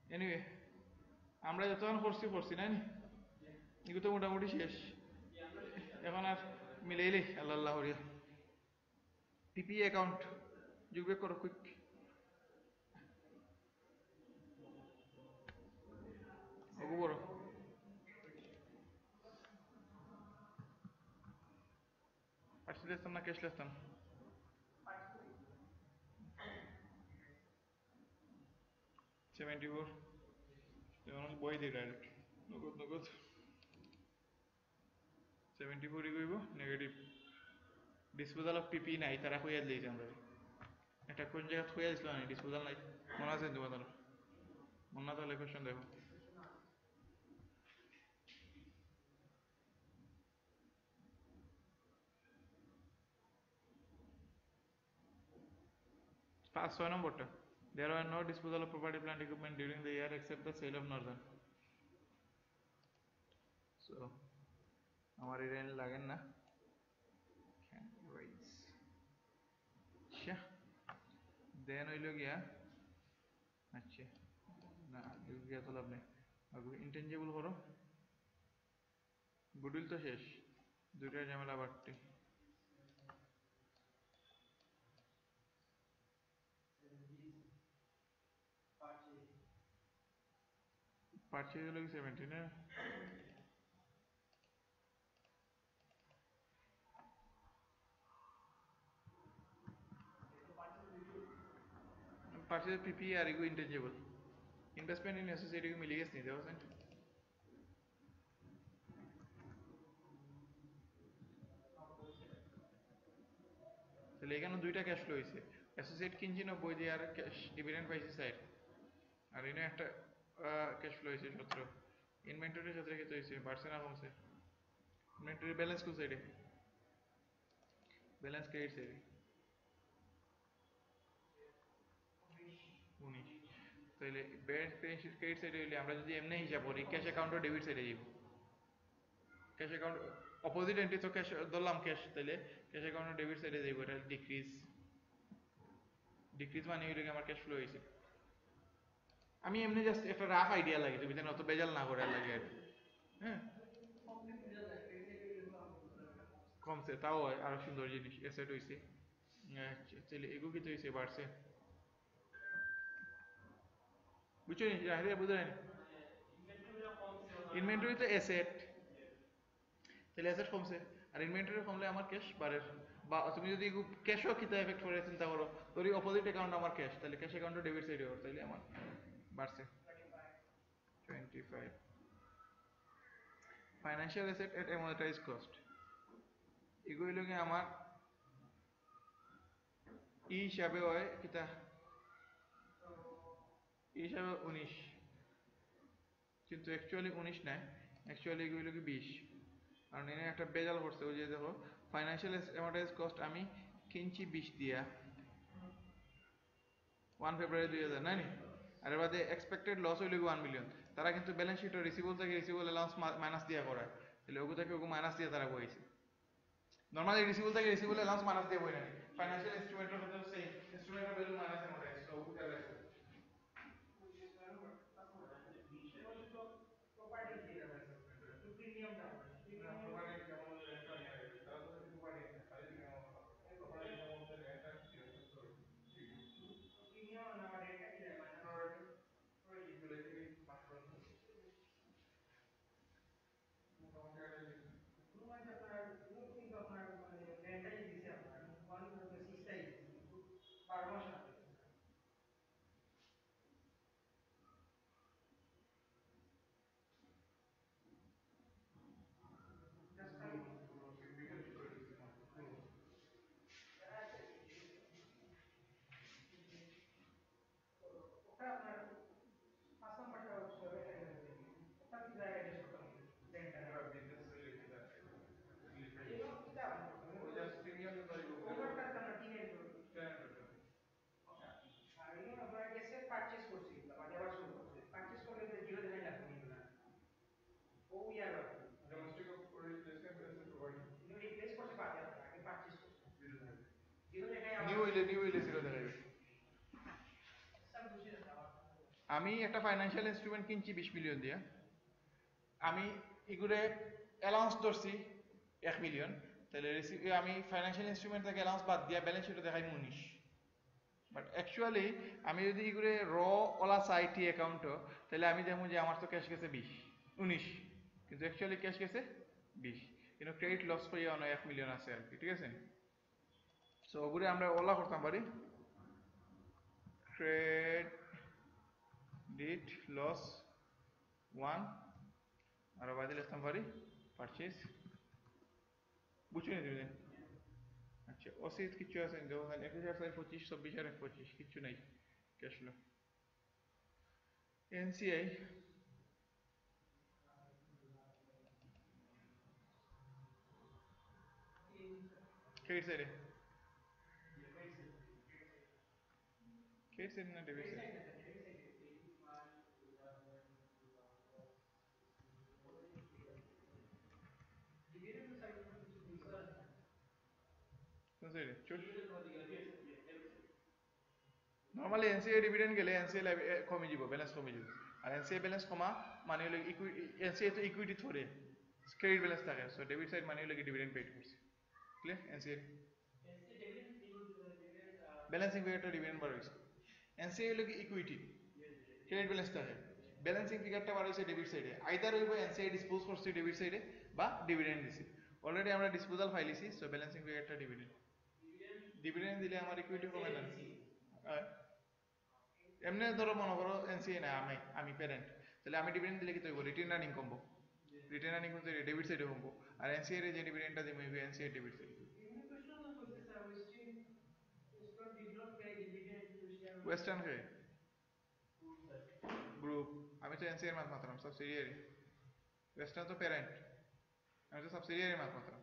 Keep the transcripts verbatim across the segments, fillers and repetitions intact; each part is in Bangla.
এনিওয়ে, আমরা যতক্ষণ করছি করছি না নি, এগুলো তো মোটামুটি শেষ। এখন আর মিলাইলে আল্লাহ আল্লাহ হরিয়া পিপি অ্যাকাউন্ট যুগে করো কুইক। ওগো বড় পার্সেল আসতাম না ক্যাশ আসতাম। সেভেন্টি ফোর যেমন বই দিই ডাইরেক্ট নগদ নগদ। সেভেন্টি ফোরই কইব নেগেটিভ ডিসপোজাল অফ পিপি নাই, তারা খুঁজে দিয়েছে আমরা। একটা কোন জায়গা খুঁজে দিছিল না ডিসপোজাল নাই, মনে আছে তোমাদের? মনে না তাহলে কোয়েশ্চেন দেখো। পাঁচ ছয় নম্বরটা, there were no disposal of property plant equipment during the year except the sale of northern. So আমার এটা লাগেন না can raise আচ্ছা দেন হইল গিয়া আচ্ছা না এগুলো গিয়া তো লাভ নেই। ইনটেনজিবল করো, গুডউইল তো শেষ, দুইটা ঝামেলা বাড়তি। পারচেজ হলো কি সেভেন্টি না? পারচেজ পিপি আর এগু ইনটেনজিবল ইনভেস্টমেন্ট ইন অ্যাসোসিয়েট এগু মিলে গেছে নিতে পারছেন। তাহলে এখানে দুইটা ক্যাশ ফ্লো হয়েছে, অ্যাসোসিয়েট কিনছি নব্বই দিয়ে আর ক্যাশ ডিভিডেন্ড পাইছি সাইড, আর এনে একটা ক্যাশ ফ্লো হয়েছে সতেরো। ইনভেন্টরি সতেরো ক্ষেত্রে হয়েছে, বাড়ছে না কমছে? ইনভেন্টরি ব্যালেন্স কোন সাইডে? ব্যালেন্স ক্রেডিট সাইডে উনিশ। তাহলে ব্যালেন্স ক্রেডিট সাইডে হইলে আমরা যদি এমনি হিসাব করি ক্যাশ অ্যাকাউন্টও ডেবিট সাইডে যাব। ক্যাশ অ্যাকাউন্ট অপোজিট এন্ট্রি তো ক্যাশ ধরলাম ক্যাশ, তাহলে ক্যাশ অ্যাকাউন্টও ডেবিট সাইডে যাইব, এটা ডিক্রিজ। ডিক্রিজ মানে হইলে আমার ক্যাশ ফ্লো হয়েছে। আমি এমনি জাস্ট একটা রাফ আইডিয়া লাগে, তুমি যেন অত বেজাল না করে লাগে আর কি। হ্যাঁ কমছে তাও আরো সুন্দর জিনিস এসেট হয়েছে। তাহলে এগু কি তো হয়েছে বাড়ছে, বুঝছো নি রাহিদা বুঝলেন? ইনভেন্টরি তো এসেট, তাহলে অ্যাসেট কমছে, আর ইনভেন্টরি কমলে আমার ক্যাশ বাড়ে। বা তুমি যদি ক্যাশও কিতা এফেক্ট করে চিন্তা করো, তোর অপোজিট অ্যাকাউন্ট আমার ক্যাশ, তাহলে ক্যাশ অ্যাকাউন্টও ডেবিট সাইডে ওর, তাইলে আমার বাড়ছে twenty five. Financial asset at amortise cost এগুলো কি আমার ই হিসাবে হয় কিতা, ই হিসাবে উনিশ, কিন্তু অ্যাকচুয়ালি উনিশ নাই, অ্যাকচুয়ালি এগুলো কি বিশ। কারণ এনে একটা বেজাল করছে, ওই যে দেখো ফাইন্যান্সিয়াল অ্যামোনেটাইজ কস্ট আমি কিনছি বিশ দিয়া ওয়ান ফেব্রুয়ারি দুই হাজার নাই নি, আর এর বাদে এক্সপেক্টেড লস হইলে ওয়ান মিলিয়ন। তারা কিন্তু ব্যালেন্স শিট রিসিভেবল থেকে রিসিভেবল অ্যালাউন্স মাইনাস দিয়া করায়, তাহলে ওগু থেকে ওগু মাইনাস দিয়ে তারা বইছে। নর্মালি রিসিভেবল থেকে রিসিভেবল অ্যালাউন্স মাইনাস দিয়ে বই না, ফাইন্যান্সিয়াল ইনস্ট্রুমেন্টের ক্ষেত্রে সেম, ইনস্ট্রুমেন্টের ভ্যালু মাইনাস অ্যামোর্টাইজ, তো ওগু খেয়াল রাখো। প্রপার্টি দিয়ে দেবে তো প্রিমিয়াম দাও না, প্রপার্টি যেমন রেন্ট নিয়ে আসবে তারা তো কিছু প্রপার্টি না, খালি প্রিমিয়াম প্রপার্টি যেমন রেন্ট আর প্রিমিয়াম না রেন্টটা কি দেয় মানে প্রয়োজন জুলাই থেকে মাস পর্যন্ত মোটামুটি আড়াই লাখ। ব্লু মাছ আপনার ব্লু কিন্তু আপনার মানে রেন্টাই দিছে আপনার ওয়ান সিক্সটাই দিছে কিন্তু বারো মাস না জাস্ট খালি বিকেল করে দিচ্ছে ওটা আপনার পাঁচ নাম্বারটা ওটা কি জায়গায় শেষ করতে হবে রেন্টটা বিজনেস রিলেটেড এগুলো কি তা আপনি করতে হবে ও জাস্ট প্রিমিয়াম তো পারিব ওভারটা আমরা টিনের টেন আর এগুলো আমরা এসেট পারচেজ করছি বা দেওয়া শুরু করছি, পারচেজ করলে তো জিরো দেখাই লাগবে এগুলা ও ইয়ার লাগবে domestic of replacement asset provide new replace করতে পারবে আপনারা আগে পারচেজ করছে জিরো দেখাই জিরো দেখাই নিউ হইলে নিউ হইলে জিরো দেখাইবে স্যার বুঝিয়ে দাও আমি একটা ফাইন্যান্সিয়াল ইনস্ট্রুমেন্ট কিনছি বিশ মিলিয়ন দিয়ে, আমি এগুলো অ্যালাউন্স ধরছি এক মিলিয়ন, তাহলে আমি ফাইন্যান্সিয়াল ইনস্ট্রুমেন্ট থেকে অ্যালাউন্স বাদ দিয়া ব্যালেন্স শিটে দেখাই উনিশ। বাট অ্যাকচুয়ালি আমি যদি এগুলো র ওলা চাই টি অ্যাকাউন্টও, তাহলে আমি দেখবো যে আমার তো ক্যাশ গেছে বিশ উনিশ, কিন্তু অ্যাকচুয়ালি ক্যাশ গেছে বিশ, কিন্তু ক্রেডিট লস হয়ে অনেক এক মিলিয়ন আছে আর কি, ঠিক আছে। সো ওগুলো আমরা ওলা করতাম পারি ক্রেডিট লস ওয়ান, আর বাদে লিখতাম পারি পারচেজ, বুঝছি না তুমি? আচ্ছা অসিত কিছু আছে দেখেন, একুশ হাজার পঁচিশ চব্বিশ আর এক পঁচিশ কিচ্ছু নাই ক্যাশ ফ্লো। এনসিআই ক্রেডিট সাইডে, ক্রেডিট সাইড না ডেবিট সাইড? কোন সাইডে? নর্মালি এনসিআই ডিভিডেন্ড গেলে এনসিআই কমে যাব, ব্যালেন্স কমে যাব, আর এনসিআই ব্যালেন্স কমা মানে হলো ইকুইটি, এনসিআই তো ইকুইটি ধরে ক্রেডিট ব্যালেন্স থাকে, সো ডেবিট সাইড মানে হলো ডিভিডেন্ড পেড করছে, ক্লিয়ার? এনসিআই ব্যালেন্সিং ফিগারটা ডিভিডেন্ড বার হয়েছে, এনসিআই হলো ইকুইটি ক্রেডিট ব্যালেন্স থাকে, ব্যালেন্সিং ফিগারটা বার হয়েছে ডেবিট সাইডে, আইদার হইব এনসিআই ডিসপোজ করছে ডেবিট সাইডে বা ডিভিডেন্ড দিছে, অলরেডি আমরা ডিসপোজাল ফাইলিছি, সো ব্যালেন্সিং ফিগারটা ডিভিডেন্ড, ডিভিডেন্ড দিলে আমার ইকুইটি কমে না। এমনি ধরো মনে করো এনসিএ না, আমি আমি প্যারেন্ট, তাহলে আমি ডিভিডেন্ড দিলে কি তৈব রিটেন আর্নিং কমবো, রিটেন আর্নিং কিন্তু ডেবিট সাইডে কমবো, আর এনসিএ এর যে ডিভিডেন্ডটা দিব এনসিএ ডেবিট সাইড। ওয়েস্টার্ন কে গ্রুপ, আমি তো এনসিএ এর মাত মাত্রাম সাবসিডিয়ারি, ওয়েস্টার্ন তো প্যারেন্ট, আমি তো সাবসিডিয়ারি মাত মাত্রাম।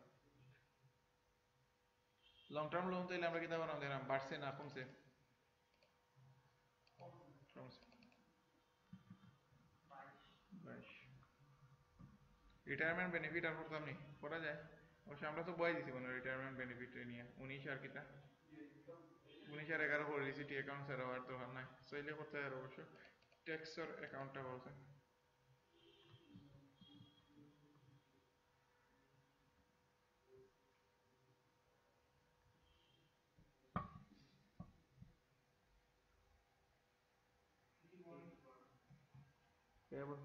লং টার্ম লোন তাইলে আমরা কিতা বানাম দিলাম, বাড়ছে না কমছে? কমছে বাইশ। রিটায়ারমেন্ট বেনিফিট আর করতাম নি, করা যায় অবশ্য, আমরা তো বয় দিছি মনে রিটায়ারমেন্ট বেনিফিট নিয়ে উনিশ আর কিতা উনিশ আর এগারো করে দিছি, টি অ্যাকাউন্ট ছাড়া আর দরকার নাই, চাইলে করতে হয় অবশ্য, ট্যাক্সের অ্যাকাউন্টটা বলছে। পেয়েবল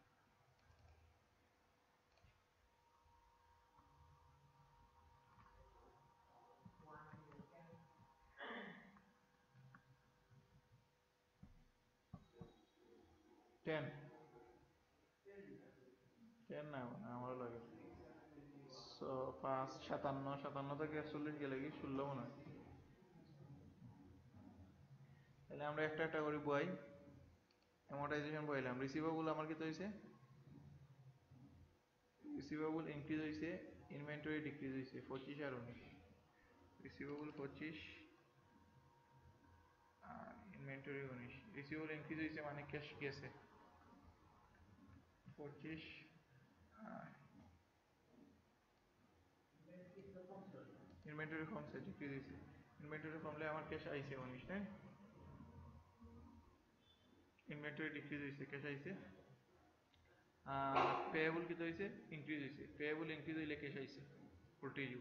টেন, টেন না আমারও লাগে, সো পাঁচ সাতান্ন, সাতান্ন থেকে একচল্লিশ গেলে কি ষোলো মনে হয়, তাহলে আমরা একটা একটা করে বই অ্যামোর্টাইজেশন বইলাম। রিসিভেবল আমার কি হয়েছে, রিসিভেবল ইনক্রিজ হয়েছে, ইনভেন্টরি ডিক্রিজ হয়েছে পঁচিশ আর উনিশ, রিসিভেবল পঁচিশ আর ইনভেন্টরি উনিশ, রিসিভেবল ইনক্রিজ হয়েছে মানে ক্যাশ গেছে পঁচিশ, আর ইনভেন্টরি কমছে ডিক্রিজ হয়েছে, ইনভেন্টরি কমলে আমার ক্যাশ আইছে উনিশ, তাই ইনভেন্টরি ডিক্রিজ হয়েছে ক্যাশ আইছে, আর পেয়েবল কি হয়েছে, ইনক্রিজ হয়েছে, পেয়েবল ইনক্রিজ হইলে ক্যাশ আইছে উল্টে যাব।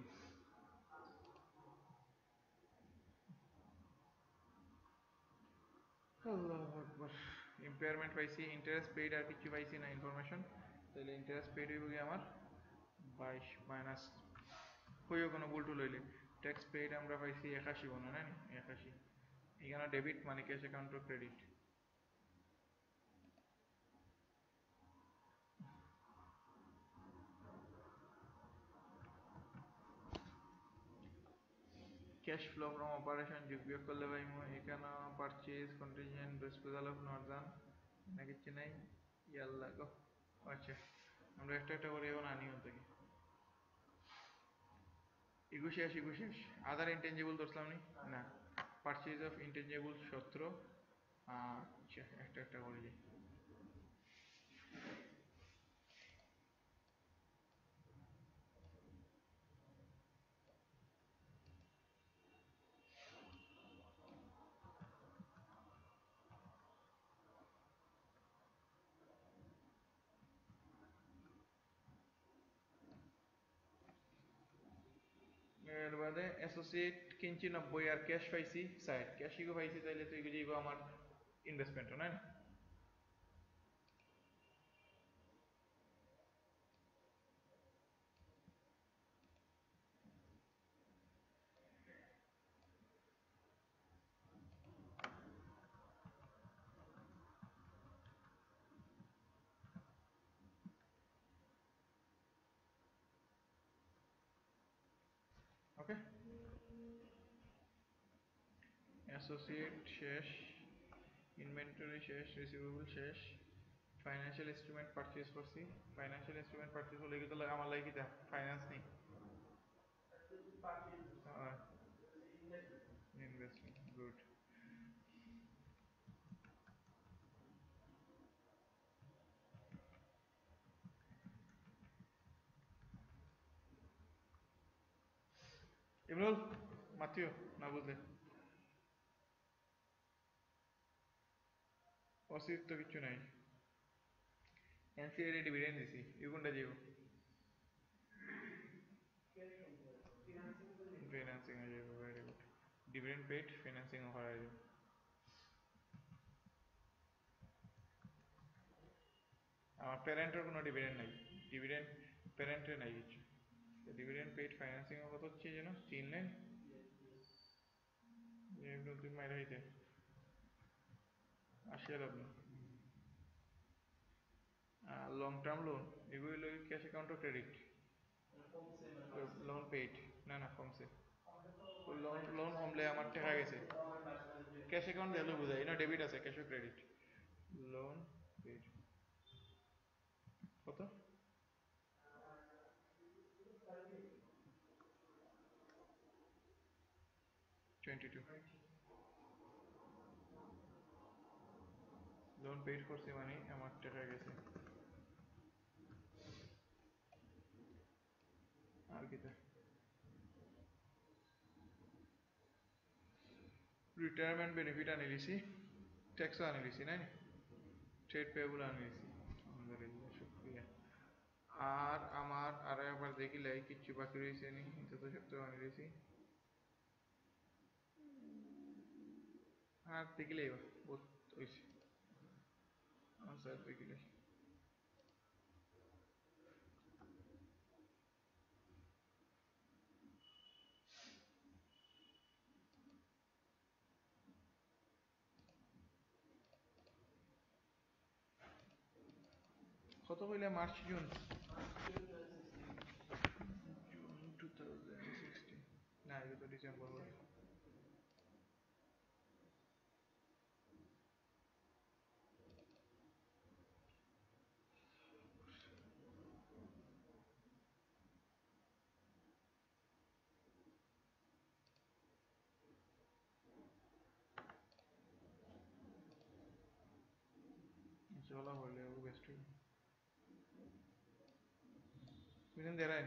আল্লাহু আকবার, ইম্পেয়ারমেন্ট পাইছি, ইন্টারেস্ট পেইড আর কিছু পাইছি না ইনফরমেশন, তাহলে ইন্টারেস্ট পেইড হইব কি আমার বাইশ মাইনাস হইও কোনো ভুল টুল হইলে, ট্যাক্স পেইড আমরা পাইছি একাশি মনে হয় না, একাশি, এখানে ডেবিট মানে cash account credit, cash flow from operation যোগ বিয়োগ করলে পাইমু, এখানে purchase contingent disposal of Northern না কিছু নাই, ইয়াল্লা গো। আচ্ছা আমরা একটা একটা করে এখন আনি থেকে একুশ শেষ, একুশ শেষ, আদার ইনটেনজিবল ধরছিলাম নি না, পারচেজ অফ ইনটেনজিবল সতেরো, আচ্ছা একটা একটা করে যাই। বাদে অ্যাসোসিয়েট কিনছি নব্বই আর ক্যাশ পাইছি সাইড ক্যাশ ইগো পাইছি তাইলে তো এগুলো যাইব আমার ইনভেস্টমেন্ট না ওকে অ্যাসোসিয়েট শেষ ইনভেন্টরি শেষ রিসিভেবল শেষ ফাইন্যান্সিয়াল ইনস্ট্রুমেন্ট পারচেজ করছি ফাইন্যান্সিয়াল ইনস্ট্রুমেন্ট পারচেজ হলে কি তো আমার লাগে কিটা ফাইন্যান্স নেই ইনভেস্টমেন্ট গুড ইমরুল মাতিও না বুঝলে অস্তিত্ব কিছু নাই এনসিআর ডিভিডেন্ড দিছি ইগুন্ডা যাইব ফিনান্সিং হয়ে যাবে very good dividend paid financing offer হয়ে যাবে আমার প্যারেন্টের কোনো ডিভিডেন্ড নাই ডিভিডেন্ড প্যারেন্টের নাই কিছু ডিভিডেন্ড পেড ফাইন্যান্সিং কত হচ্ছে যেন তিন লাইন এগুলো তুমি মাইরা হইতে আসিয়া লাভ না লং টার্ম লোন এগুলো cash account credit loan paid না না কমছে লোন লোন কমলে আমার টাকা গেছে ক্যাশ অ্যাকাউন্ট দিলে বোঝাই না ডেবিট আছে ক্যাশ ক্রেডিট লোন পেইড কত টোয়েন্টি টু লোন পেইড করছি মানে আমার টাকা গেছে আর কিটা রিটায়ারমেন্ট বেনিফিট আনি লিছি ট্যাক্সও আনি লিছি নাই ট্রেড পেয়েবল আনি লিছি আলহামদুলিল্লাহ শুক্রিয়া আর আমার আরো একবার দেখিলাই কিচ্ছু বাকি রয়েছে নি এটা তো সপ্তাহে আনি লিছি আর দেখিলাই বহুত হয়েছে আমার স্যার দেখিলাই কত কইলে March June June two thousand sixteen না এটা তো ডিসেম্বর বলে চলা হলে ও বেস্ট বুঝলেন দেরাই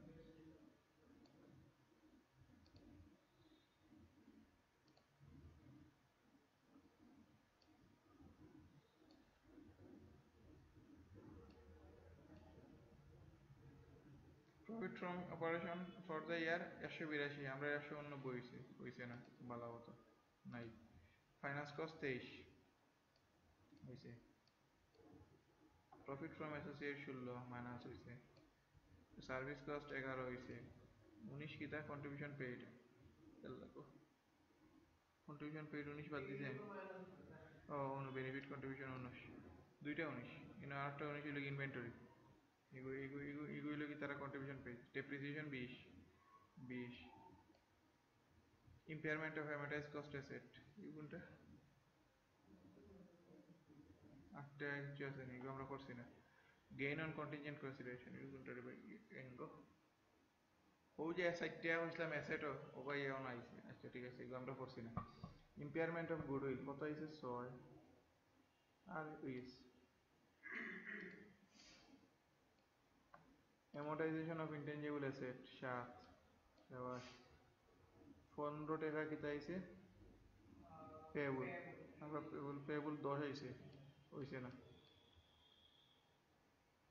profit from operation for the year একশো বিরাশি আমরা একশো উননব্বই হয়েছে হয়েছে না ভালো মতো নাই ফাইন্যান্স কস্ট তেইশ হয়েছে প্রফিট ফ্রম অ্যাসোসিয়েট ষোলো মাইনাস হয়েছে সার্ভিস কস্ট এগারো হয়েছে উনিশ কিতা কন্ট্রিবিউশন পেইড কন্ট্রিবিউশন পেইড উনিশ বাদ দিছে ও অনু বেনিফিট কন্ট্রিবিউশন উনিশ দুইটা উনিশ কিন্তু আরেকটা উনিশ হলো ইনভেন্টরি এগুলো এগুলো এগুলো কি তারা কন্ট্রিবিউশন পেইড ডেপ্রিসিয়েশন বিশ বিশ impairment of amortise cost asset এগুলোটা আটটা কিছু আছে না এগুলো আমরা করছি না গেইন অন কন্টিনজেন্ট কনসিডারেশন এগুলোটা এনগো ও যে সাইটটা হইছিলাম অ্যাসেটও ও ভাই এমন আইছে আচ্ছা ঠিক আছে এগুলো আমরা করছি না ইম্পেয়ারমেন্ট অফ গুডউইল কত আইছে ছয় আর ইস অ্যামোর্টাইজেশন অফ ইনটেনজিবল অ্যাসেট সাত সাবাস পনেরো টাকা কিতা আইছে পেয়েবল আমরা পেয়েবল পেয়েবল দশ আইছে হইছে না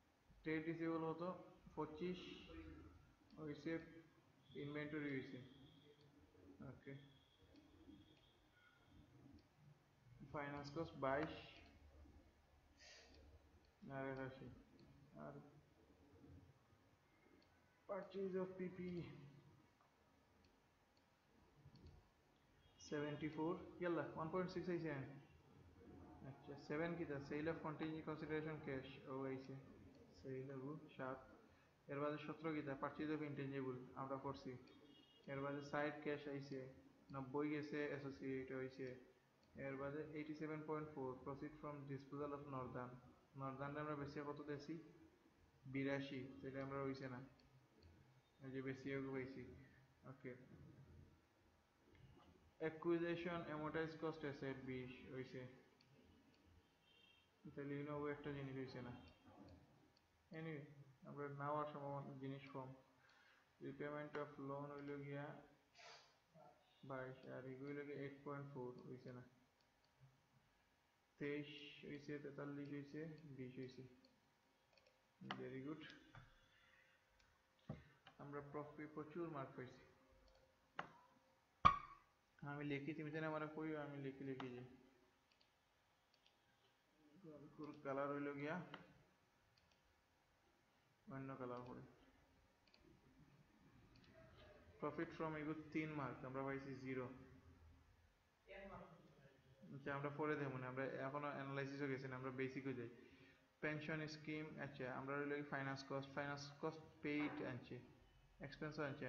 ট্রেড রিসিভেবল হতো পঁচিশ হয়েছে ইনভেন্টরি হয়েছে ওকে, ফাইন্যান্স কস্ট বাইশ আর একাশি, আর purchase of PP seventy four, ইয়াল্লা ওয়ান পয়েন্ট সিক্স আইছে। আচ্ছা সেভেন কিটা sale of contingent consideration cash ও আইছে, সেল হবো সাত। এর বাদে সতেরো কিটা পারচেজ অফ ইনটেনজিবল আমরা করছি। এর বাদে সাইড ক্যাশ আইছে নব্বই গেছে, অ্যাসোসিয়েট হয়েছে। এর বাদে eighty seven point four profit from disposal of Northern, Northern আমরা বেশি কত দিয়েছি বিরাশি, তাহলে আমরা হইছে না, এই যে বেশি পাইছি। Okay, acquisition amortise cost asset বিশ হইছে, তাহলে ইউনো একটা জিনিস হইছে না। এনিওয়ে আমরা নেওয়ার সম্ভাবনা জিনিস কম। রিপেমেন্ট অফ লোন হইল গিয়া বাইশ, আর এগুলো গিয়ে এইট পয়েন্ট ফোর হইছে না। তেইশ হইছে, তেতাল্লিশ হইছে, বিশ হইছে। ভেরি গুড, আমরা প্রফিট প্রচুর মার্ক পাইছি। আমি লিখি, তুমি জানি আমার কই, আমি লিখি লিখি যাই। কালার হইল গিয়া অন্য কালার করে। প্রফিট ফ্রম এগুলো তিন মার্ক, আমরা পাইছি জিরো। আচ্ছা আমরা পরে দেবো না, আমরা এখনো অ্যানালাইসিসও গেছি না, আমরা বেসিকও যাই। পেনশন স্কিম, আচ্ছা আমরা রইল finance cost, finance cost paid আনছে, এক্সপেন্সও আনছে,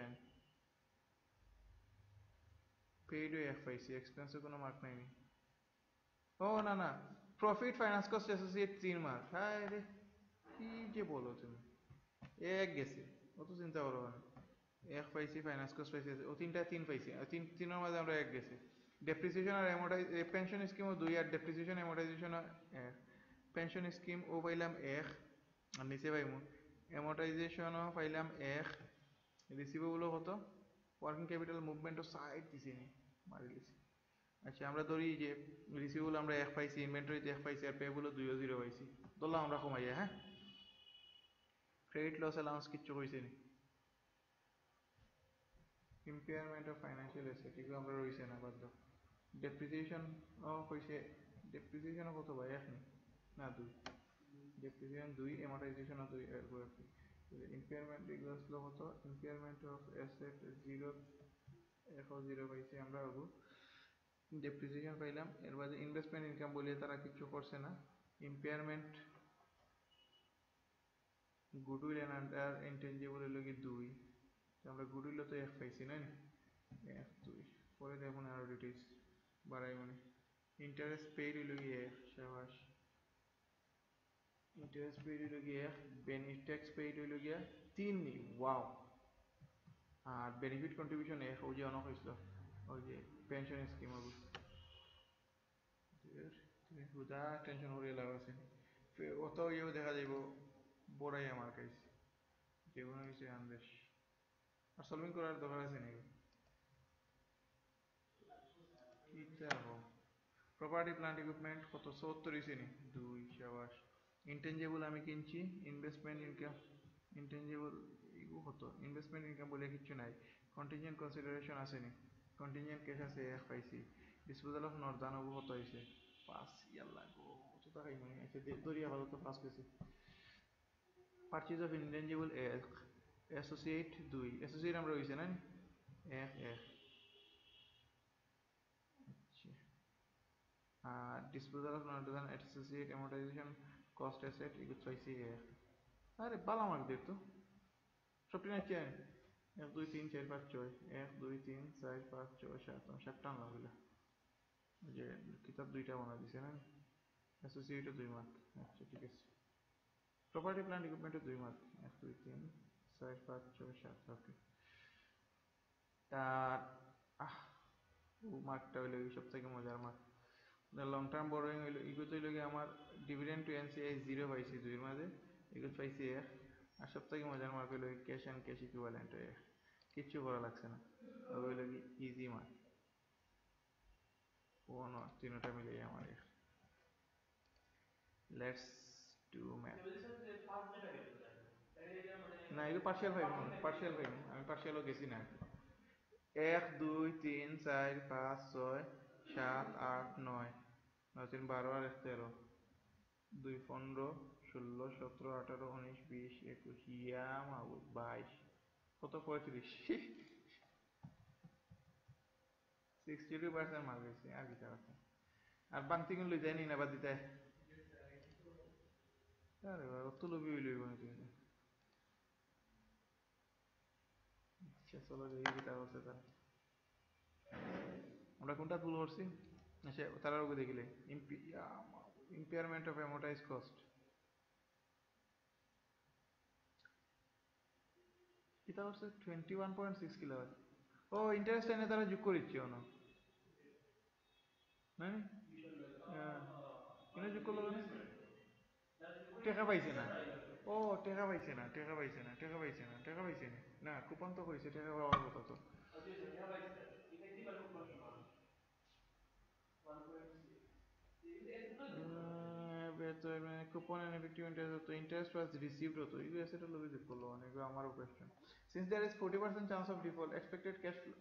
পেইডও এক পাইছি, এক্সপেন্সে কোনো মার্ক নাইনি। ও না না, প্রফিট ফাইন্যান্স কস্ট অ্যাসোসিয়েট তিন মার্ক, হ্যাঁ রে কি যে বলো তুমি, এক গেছে অত চিন্তা করো না। এক পাইছি, ফাইন্যান্স কস্ট পাইছি, ও তিনটা তিন পাইছি, তিন তিনের মাঝে আমরা এক গেছি। ডেপ্রিসিয়েশন আর অ্যামোর্টাইজ, পেনশন স্কিমও দুই, আর ডেপ্রিসিয়েশন অ্যামোর্টাইজেশন এক। পেনশন স্কিম ও পাইলাম এক, আর নিচে পাইমু অ্যামোর্টাইজেশনও পাইলাম এক। রিসিভেবলও কত, ওয়ার্কিং ক্যাপিটাল মুভমেন্টও সাইড দিছি নি, মারি দিছি। আচ্ছা আমরা ধরি যে রিসিভেবল আমরা এক পাইছি, ইনভেন্টরিতে এক পাইছি, আর পেয়েবলও দুইও জিরো পাইছি, ধরলাম আমরা কমাইয়া। হ্যাঁ, ক্রেডিট লস অ্যালাউন্স কিচ্ছু কইছে নি। ইম্পেয়ারমেন্ট অফ ফাইন্যান্সিয়াল অ্যাসেট এগুলো আমরা রইছে না, বাদ দাও। ডেপ্রিসিয়েশন ও কইছে, ডেপ্রিসিয়েশনও কত ভাই, এক নি না দুই, ডেপ্রিসিয়েশন দুই, অ্যামোর্টাইজেশনও দুই। ইম্পেয়ারমেন্ট এগুলো আসলো কত, ইম্পেয়ারমেন্ট অফ অ্যাসেট জিরো, এখো জিরো পাইছি আমরা। হবো ডেপ্রিসিয়েশন পাইলাম। এর বাদে ইনভেস্টমেন্ট ইনকাম বলিয়ে তারা কিছু করছে না। Impairment goodwill and other intangible হলো কি দুই, আমরা গুডউইলও তো এক পাইছি না, এক দুই। পরে দেখুন আরো ডিটেলস বাড়াই মানে। ইন্টারেস্ট পেইড হইল কি এক, সাবাস। ইন্টারেস্ট পেইড হইল কি এক, বেনিফিট ট্যাক্স পেইড হইল গিয়া তিন নি, ওয়াও। আর বেনিফিট কন্ট্রিবিউশন এক, ওই যে অনেক হয়েছিল ওই যে পেনশন স্কিম, হবে হুদা টেনশন করিয়ে লাভ আছে। অত ইয়েও দেখা যাইব বড়াই আমার কাছে, যে কোনো কিছু আন্দেশ আর সলভিং করার দরকার আছে নাকি। প্রপার্টি প্লান্ট ইকুইপমেন্ট কত, সত্তর হয়েছে নি, দুই, সাবাস। ইনটেনজিবল আমি কিনছি, ইনভেস্টমেন্ট ইনকাম, ইনটেনজিবল এগুলো কত, ইনভেস্টমেন্ট ইনকাম বলে কিচ্ছু নাই। কন্টিনজেন্ট কনসিডারেশন আছে নি, কন্টিনজেন্ট ক্যাশ আছে এক পাইছি। ডিসপোজাল অফ নর্দার্ন ওগুলো কত হয়েছে, পাঁচ, ইয়াল্লা গো কত টাকাই মনে আছে, দরিয়া ভালো তো পাঁচ পেয়েছি। পারচেজ অফ ইনটেনজিবল এক, অ্যাসোসিয়েট দুই, অ্যাসোসিয়েট আমরা হয়েছে না এক এক। আচ্ছা, আর disposal of Northern associate amortisation cost asset এগুলো চাইছি এক। আরে বালা মার্ক দেখতো সবটি না চেন, এক দুই তিন চার পাঁচ ছয়, এক দুই তিন চার পাঁচ ছয় সাত, সাতটা আনলাম এগুলো, যে কিতাব দুইটা বানা দিছে না। অ্যাসোসিয়েটও দুই মার্ক, আচ্ছা ঠিক আছে। প্রপার্টি প্ল্যান্ট ইকুইপমেন্টও দুই মার্ক, এক দুই তিন চার পাঁচ ছয় সাত, ওকে। তার আহ ও মার্কটা হইলো সব থেকে মজার মার্ক। লং টার্ম বড়োইং হইলো এগুলো তো হইলো আমার ডিভিডেন্ড টু এনসিআই জিরো পাইছি দুইয়ের মাঝে, এগুলো পাইছি এক। আর সব থেকে মজার মার্ক হইলো ক্যাশ অ্যান্ড ক্যাশ ইকুইভ্যালেন্ট এক, কিচ্ছু করা লাগছে না, ওই হইলো কি ইজি মার্ক। কোনো তিনটা মিলে আমার এক। Let's do math. না এগুলো পার্শিয়াল ফাইভ, পার্শিয়াল ফাইভ, আমি পার্শিয়ালও গেছি না। এক দুই তিন চার পাঁচ ছয় সাত আট নয় নয় তিন বারো আর এক তেরো দুই পনেরো ষোলো সতেরো আঠারো উনিশ বিশ একুশ ইয়া মাবুদ বাইশ কত পঁয়ত্রিশ সিক্সটি টু পার্সেন্ট মাল গেছে আর কি আছে আর বাংতি গুলো লই যায়নি না বাদ দিতে আরে বাবা অত লোভি লইব না তুমি আচ্ছা চলো দেখি কিতা হচ্ছে তার আমরা কোনটা ভুল করছি আচ্ছা তার আগে দেখিলে ইম্পেয়ারমেন্ট অফ অ্যামোর্টাইজ কস্ট কিতা হচ্ছে টোয়েন্টি ওয়ান পয়েন্ট সিক্স কিলোওয়াট ও ইন্টারেস্ট এনে তারা যোগ করিচ্ছে অন মানে এনে যোগ করলো মানে টাকা পাইছে না ও টাকা পাইছে না টাকা পাইছে না টাকা পাইছে না টাকা পাইছে না না কুপন তো কইছে টাকা পাওয়ার কথা তো coupon and effective interest the interest was received হতো এই অ্যাসেটের লগে যোগ করলো মানে আমারও question since there is forty percent chance of default expected cash flow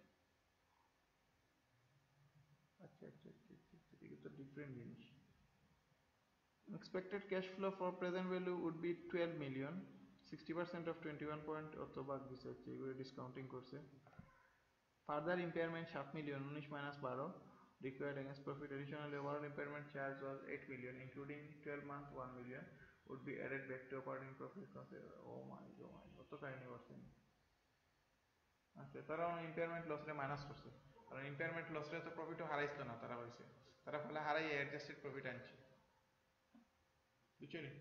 আচ্ছা আচ্ছা আচ্ছা এটা তো ডিফারেন্ট জিনিস expected cash flow for present value would be twelve million sixty percent of twenty-one point অত বাদ দিছে হচ্ছে এগুলো ডিসকাউন্টিং করছে further impairment seven million উনিশ minus twelve required against profit additionally overall impairment charge was eight million including twelve month one million would be added back to operating profit oh my god অত কাহিনী করছেন আচ্ছা তারা ইম্পেয়ারমেন্ট লস রে মাইনাস করছে কারণ ইম্পেয়ারমেন্ট লস রে তো প্রফিটও হারাইছিল না তারা হইছে তারা ফলে হারাই অ্যাডজাস্টেড প্রফিট আনছে বুঝছেন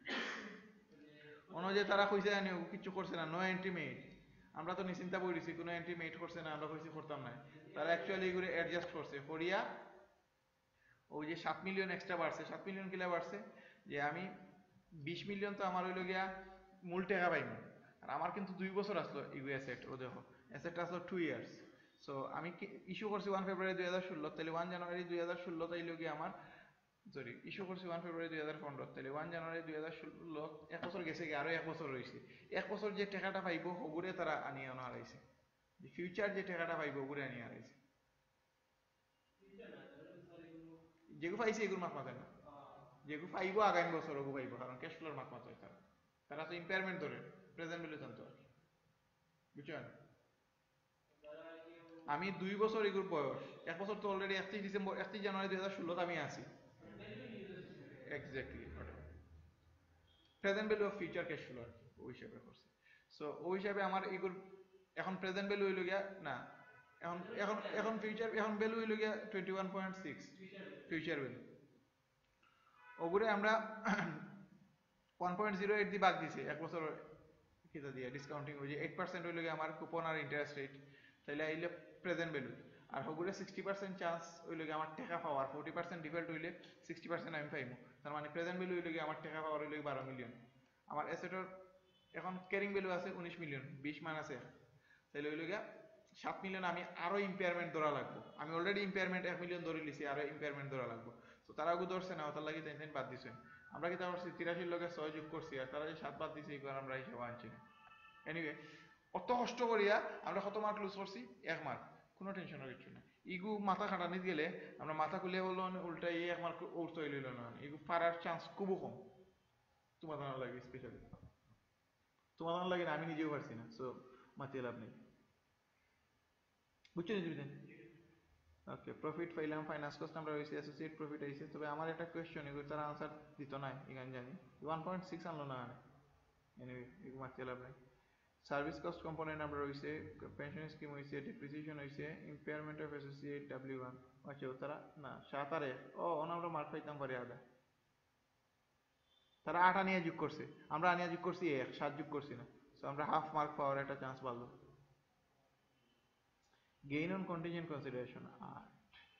অন্য যে তারা কইছে জানি কিছু করছে না নো এন্ট্রি মেড আমরা তো নিশ্চিন্তা বই দিছি কোনো এন্ট্রি মেড করছে না আমরা কইছি করতাম না তারা অ্যাকচুয়ালি এগুলো অ্যাডজাস্ট করছে করিয়া ওই যে সাত মিলিয়ন এক্সট্রা বাড়ছে সাত মিলিয়ন কিলা বাড়ছে যে আমি বিশ মিলিয়ন তো আমার হইল গিয়া মূল টাকা পাইনি আর আমার কিন্তু দুই বছর আসলো ইগু অ্যাসেট ও দেখো অ্যাসেটটা আসলো টু ইয়ার্স সো আমি ইস্যু করছি ওয়ান ফেব্রুয়ারি দুই হাজার ষোলো তাহলে ওয়ান জানুয়ারি দুই হাজার ষোলো তাইলে গিয়ে আমার সরি ইস্যু করছি ওয়ান ফেব্রুয়ারি দুই হাজার পনেরো তাহলে ওয়ান জানুয়ারি দুই হাজার ষোলো এক বছর গেছে গিয়ে আরো এক বছর রয়েছে এক বছর যে টাকাটা পাইব ওগুরে তারা আনিয়ে আনা হারাইছে ফিউচার যে টাকাটা পাইব ওগুরে আনিয়ে হারাইছে যেগুলো পাইছে এগুলো মাত মাথায় না যেগুলো পাইব আগামী বছর ওগু পাইব কারণ ক্যাশ ফ্লোর মাত মাথায় তারা তারা তো ইম্পেয়ারমেন্ট ধরে প্রেজেন্ট ভ্যালু জানতো আর বুঝছেন আমি দুই বছর এগুর বয়স এক বছর তো অলরেডি একত্রিশ ডিসেম্বর একত্রিশ জানুয়ারি দুই হাজার ষোলোতে আমি আছি exactly present value of future cash flow আর কি ওই হিসাবে করছে সো ওই হিসাবে আমার এগুর এখন প্রেজেন্ট ভ্যালু হইল গিয়া না এখন এখন এখন ফিউচার এখন ভ্যালু হইল গিয়া twenty one point six future value ওগুলো আমরা ওয়ান পয়েন্ট জিরো এইট দিয়ে বাদ দিছে এক বছর কিতা দিয়ে ডিসকাউন্টিং ওই যে এইট পার্সেন্ট হইল গিয়া আমার কুপন আর ইন্টারেস্ট রেট তাইলে আইলে প্রেজেন্ট ভ্যালু আর ওগুলো সিক্সটি পার্সেন্ট চান্স হইল গিয়ে আমার টাকা পাওয়ার ফোর্টি পার্সেন্ট ডিফল্ট হইলে সিক্সটি পার্সেন্ট আমি পাইবো তার মানে প্রেজেন্ট ভ্যালু হইল গিয়ে আমার টাকা পাওয়ার হইল বারো মিলিয়ন আমার অ্যাসেটের এখন ক্যারিং ভ্যালু আছে উনিশ মিলিয়ন বিশ মান আছে তাহলে হইল গিয়া সাত মিলিয়ন আমি আরো ইম্পেয়ারমেন্ট ধরা লাগবো আমি অলরেডি ইম্পেয়ারমেন্ট এক মিলিয়ন ধরে লিছি আরো ইম্পেয়ারমেন্ট ধরা লাগবো তো তারা ওগুলো ধরছে না তার লাগে তাই বাদ দিছেন আমরা কি তা করছি তিরাশির লগে ছয় যোগ করছি আর তারা যে সাত বাদ দিছে এই আমরা হিসাবে আনছি না এনিওয়ে অত কষ্ট করিয়া আমরা কত মার্ক লুজ করছি এক মার্ক কোনো টেনশনের কিছু না ইগু মাথা খাটানিত গেলে আমরা মাথা খুলে হলো উল্টা এই এক মার্ক উঠতে হইল না ইগু পারার চান্স খুবই কম তোমার জানা লাগে স্পেশালি তোমার জানা লাগে না আমি নিজেও পারছি না সো মাতিয়ে লাভ নেই বুঝছো নি ওকে প্রফিট পাইলাম ফাইন্যান্স কস্ট আমরা হইছে অ্যাসোসিয়েট প্রফিট আইছে তবে আমার একটা কোশ্চেন এগুলো তার আনসার দিত না ইগান জানি ওয়ান পয়েন্ট সিক্স আনলো না এনিওয়ে এগুলো মাতিয়ে লাভ নেই সার্ভিস কস্ট কম্পোনেন্ট আমরা হইছে পেনশন স্কিম হইছে ডিপ্রিসিয়েশন হইছে impairment of associate W one আচ্ছা তারা না সাত আর এক ও অন আমরা মার্ক পাইতাম পারি আদা তারা আট আনিয়া যোগ করছে আমরা আনিয়া যোগ করছি এক সাত যোগ করছি না সো আমরা হাফ মার্ক পাওয়ার একটা চান্স পাবো গেইন অন কন্টিনজেন্ট কনসিডারেশন আট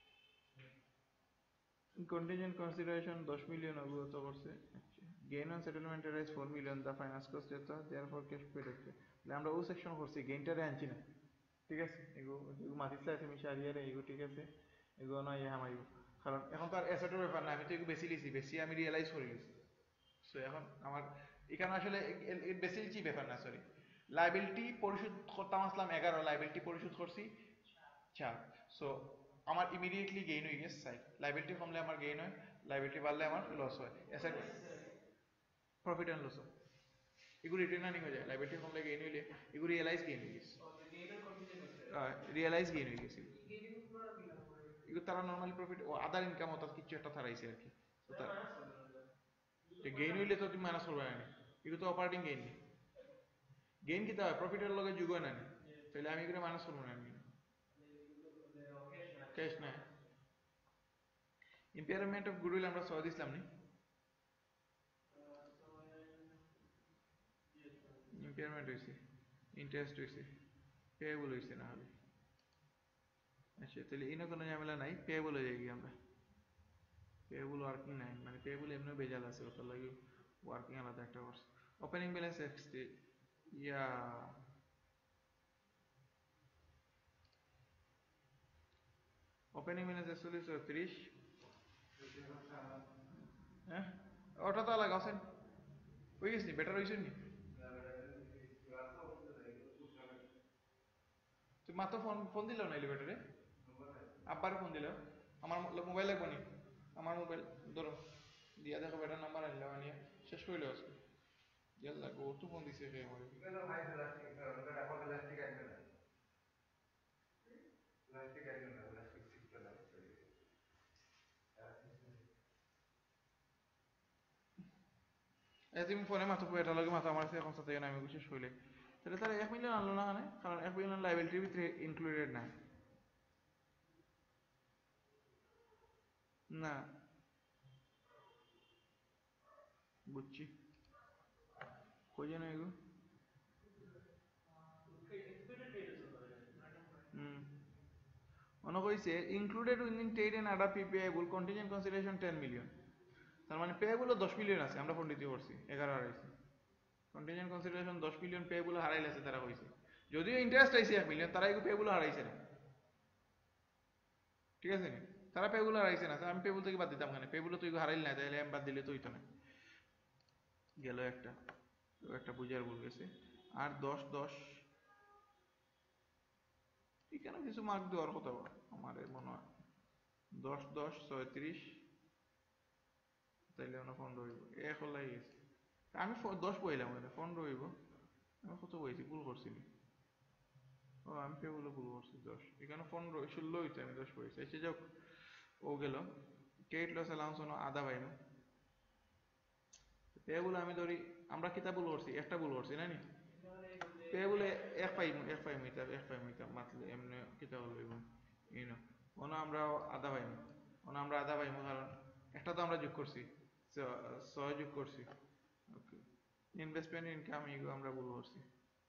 contingent consideration দশ মিলিয়ন অবগত করছে gain on settlement arise four million the finance cost যেটা therefore cash paid হচ্ছে তাহলে আমরা ও সেকশন করছি গেইনটারে আনছি না ঠিক আছে এগো এগো মাটিতে আছে মিশারিয়ারে এগো ঠিক আছে এগো না ইয়া হামাইবো কারণ এখন তো আর অ্যাসেটের ব্যাপার না আমি তো এগো বেশি লিছি বেশি আমি রিয়েলাইজ করে লিছি সো এখন আমার এখানে আসলে বেশি লিছি ব্যাপার না সরি লায়াবিলিটি পরিশোধ করতাম আসলাম এগারো লায়াবিলিটি পরিশোধ করছি চার। সো আমার ইমিডিয়েটলি গেইন হয়ে গেছে সাইড, লাইবিলিটি কমলে আমার গেইন হয়, লাইবিলিটি বাড়লে আমার লস হয়, এসেট প্রফিট অ্যান্ড লস হয়, এগুলো রিটার্ন আর্নিং হয়ে যায়, লাইবিলিটি কমলে গেইন হইলে এগুলো রিয়েলাইজ গেইন হয়ে গেছে, রিয়েলাইজ গেইন হয়ে গেছে, এগুলো তারা নর্মালি প্রফিট ও আদার ইনকাম অর্থাৎ কিছু একটা তারাইছে আর কি। গেইন হইলে তো তুমি মাইনাস করবে না, এগুলো তো অপারেটিং গেইন নেই, গেইন কিতা হয় প্রফিটের লগে যুগ হয় না, তাহলে আমি এগুলো মাইনাস করবো না, ক্যাশ নাই। ইম্পেয়ারমেন্ট অফ গুডউইল আমরা ছয় দিছিলাম নি, ইম্পেয়ারমেন্ট হয়েছে, ইন্টারেস্ট হয়েছে, পেয়েবল হয়েছে না হলে, আচ্ছা তাহলে এনে কোনো ঝামেলা নাই, পেয়েবল হয়ে যাই আমরা, পেয়েবল ওয়ার্কিং নাই, মানে পেয়েবল এমনি বেজাল আছে, ওটার লাগে ওয়ার্কিং আলাদা একটা কোর্স। ওপেনিং ব্যালেন্স এক্সটি ইয়া ওপেনিং ব্যালেন্স একচল্লিশ চৌত্রিশ, হ্যাঁ ওটা তো আলাদা আছেন, হয়ে গেছে নি বেটার হয়েছে নি, তুই মাত্র ফোন ফোন দিল না এলিভেটারে, আব্বার ফোন দিল, আমার মোবাইল লাগবো নি, আমার মোবাইল ধরো দিয়া দেখো বেটার নাম্বার আনলাম, আনিয়ে শেষ করলে আজকে গেল লাগবো, ওর তো ফোন দিছে সে আমার, তুমি ফোনে মাত্র এটা লগে মাত্র আমার এখন সাথে আমি বিশেষ হইলে, তাহলে তারা এক মিলিয়ন আনলো না, মানে কারণ এক মিলিয়ন লাইবিলিটির ভিতরে ইনক্লুডেড না, না বুঝছি কই যেন এগো, হুম মনে কইছে included within trade and other payable contingent consideration ten million, তার মানে পেয়েবল দশ মিলিয়ন আছে, আমরা ফোন দিতে পারছি এগারো হারাইছি, কন্টিনজেন্ট কনসিডারেশন দশ মিলিয়ন পেয়েবল হারাইলেছে তারা কইছে, যদিও ইন্টারেস্ট আইছে এক মিলিয়ন, তারা এগুলো পেয়েবল হারাইছে না, ঠিক আছে নি, তারা পেয়েবল হারাইছে না, আমি পেয়েবল থেকে বাদ দিতাম, কেন পেয়েবল তো এগুলো হারাইল না, তাহলে আমি বাদ দিলে তো হইতো না, গেল একটা, একটা বুঝার ভুল গেছে, আর দশ দশ এখানে কিছু মার্ক দেওয়ার কথা আমার মনে হয়, দশ দশ ছয়ত্রিশ, তাইলে আমরা পনেরো হইব, এক হলাই গেছে, আমি দশ বইলাম ওখানে পনেরো হইব, আমি কত বইছি ভুল করছি, ও আমি পেগুলো ভুল করছি দশ, এখানে পনেরো ষোলো হইতো, আমি দশ বইছি, এসে যাক ও গেল, ক্রেডিট লস অ্যালাউন্স হলো আধা পাইনো, পেগুলো আমি ধরি আমরা কিতাব ভুল করছি, একটা ভুল করছি না নি, পেগুলো এক পাইম এক পাইম হইতাম, এক পাইম হইতাম মাতলে এমনি কিতাব লইব ইনো, ওনা আমরা আধা পাইম, ওনা আমরা আধা পাইম, কারণ একটা তো আমরা যোগ করছি, ছয় যোগ করছি, ওকে ইনভেস্টমেন্ট ইনকাম এগুলো আমরা ভুল করছি,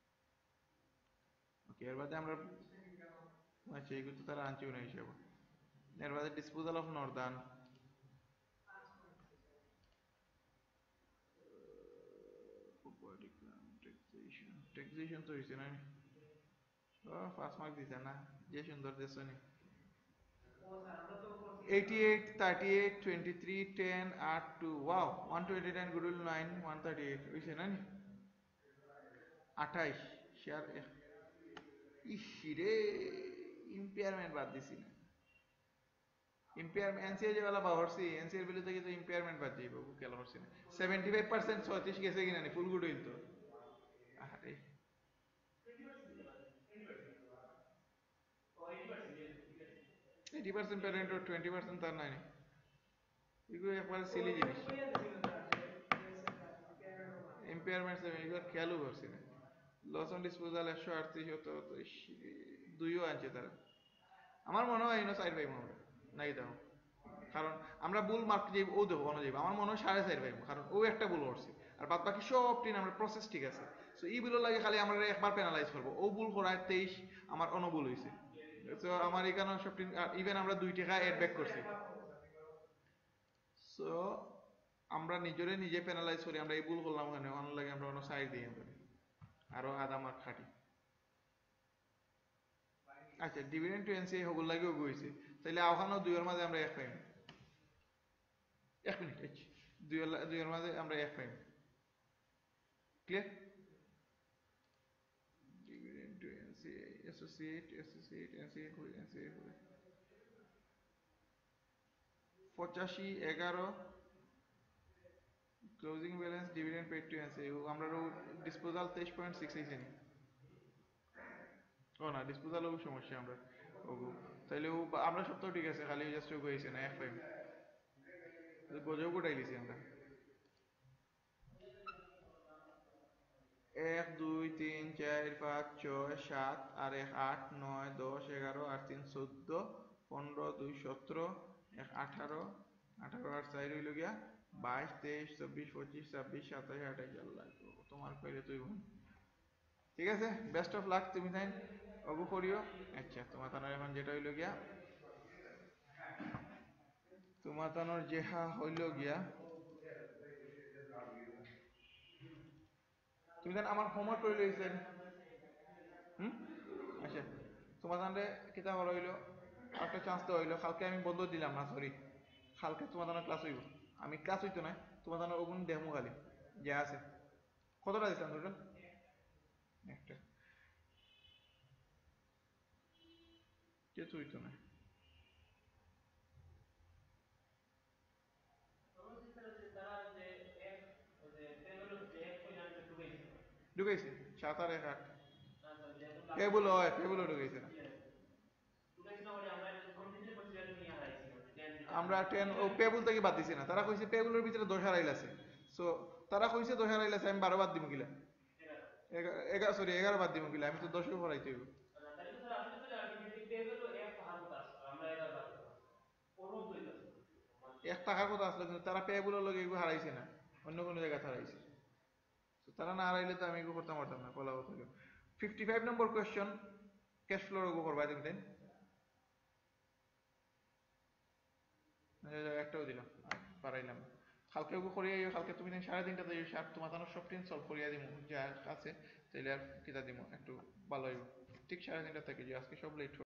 ওকে এর বাদে আমরা, আচ্ছা এগুলো তো তারা আনছেও না হিসাব, এর বাদে ডিসপোজাল অফ নর্দার্ন, ট্যাক্সেশন তো হয়েছে না, ও পাঁচ মার্ক দিছে না, যে সুন্দর দেশ নি, eighty-eight thirty-eight twenty-three ten eight two, wow one twenty-nine goodwill nine one thirty-eight হইছে না নি, আঠাইশ শেয়ার, ইসিরে ইম্পেয়ারমেন্ট বাদ দিছি না, ইম্পেয়ারমেন্ট এনসিআর যে वाला বাহরছি, এনসিআর বিলে থেকে তো ইম্পেয়ারমেন্ট বাদ যাইব, কেলা করছি না, seventy-five percent ছয়ত্রিশ গেছে কিনা নি, ফুল গুডউইল তো, আরে eighty percent প্যারেন্ট আর twenty percent তার নাই, এগুলো একবার সিলি জিনিস, ইম্পেয়ারমেন্ট এগুলো খেয়ালও করছি না, লস অন ডিসপোজাল একশো আটত্রিশ হতো, দুইও আনছে তারা, আমার মনে হয় ইনো সাইড পাইব আমরা নাই দাও, কারণ আমরা বুল মার্ক যে ও দেবো অন্য যাইব, আমার মনে হয় সাড়ে চার পাইব, কারণ ও একটা ভুল করছে, আর বাদ বাকি সব টিন আমরা প্রসেস ঠিক আছে, সো এই ভুলের লাগে খালি আমরা একবার পেনালাইজ করবো, ও ভুল করায় তেইশ, আমার অন্য ভুল হয়েছে, তো আমার এখানে সব টিন ইভেন আমরা দুই টাকা অ্যাড ব্যাক করছি, সো আমরা নিজেরে নিজে পেনালাইজ করি, আমরা এই ভুল করলাম ওখানে, অন্য লাগে আমরা অন্য সাইড দিয়ে আরো আধা মার্ক খাটি, আচ্ছা ডিভিডেন্ড টু এনসিআই হগুল লাগেও গইছে, তাহলে ওখানেও দুইয়ের মাঝে আমরা এক পাইম, এক মিনিট এইচ দুইয়ের দুইয়ের মাঝে আমরা এক পাইম, clear, dividend to NCI associate associate NCA করি এনসিএ করি পঁচাশি এগারো closing balance dividend paid to NCA আমরা ডিসপোজাল তেইশ পয়েন্ট সিক্স এইছে নি ও না ডিসপোজাল ও সমস্যা আমরা ওগো তাইলে ও আমরা সব তো ঠিক আছে খালি জাস্ট ওগো হইছে না এফ ফাইভ গজব গোটাই লিছি আমরা এক দুই তিন চার পাঁচ ছয় সাত আর এক আট নয় দশ এগারো আর তিন চোদ্দ পনেরো দুই সতেরো এক আঠারো আঠারো আর চার হইল গিয়া বাইশ তেইশ চব্বিশ পঁচিশ ছাব্বিশ সাতাশ আঠাশ আল্লাহ তোমার কইলে তুই বোন ঠিক আছে বেস্ট অফ লাক তুমি তাই অগু করিও আচ্ছা তোমার তানোর এখন যেটা হইল গিয়া তোমার তানোর যেহা হইল গিয়া তুমি জান আমার হোমওয়ার্ক করে লইছেন হুম আচ্ছা তোমার জানলে কিতা হলো হইলো একটা চান্স তো হইলো কালকে আমি বন্ধ দিলাম না সরি কালকে তোমার জানার ক্লাস হইব আমি ক্লাস হইতো না তোমার জানার ওগুন ডেমো খালি যে আছে কতটা দিতাম টোটাল একটা কিছু হইতো না ঢুকাইছে সাত আর এক আট কেবল হয় কেবল ঢুকাইছে না আমরা টেন ও পেবল থেকে বাদ দিছি না তারা কইছে পেবলের ভিতরে দশ হারাইল আছে সো তারা কইছে দশ হারাইল আছে আমি বারো বাদ দিব কিলা এগারো সরি এগারো বাদ দিব কিলা আমি তো দশকে ভরাইতে হইব এক টাকার কথা আসলে কিন্তু তারা পেবলের লগে এগুলো হারাইছে না অন্য কোনো জায়গায় হারাইছে তারা না হারাইলে তো আমি এগুলো করতে পারতাম না কলা কথা fifty five number question cash ফ্লোর ওগো করবা তুমি তাই একটাও দিলাম পারাইলাম কালকে ওগো করিয়া কালকে তুমি সাড়ে তিনটাতে সাত তোমার তানোর সব টিন সলভ করিয়া দিব যা আছে তাইলে আর কিতা দিব একটু ভালো হইব ঠিক সাড়ে তিনটা থেকে যে আজকে সব লেট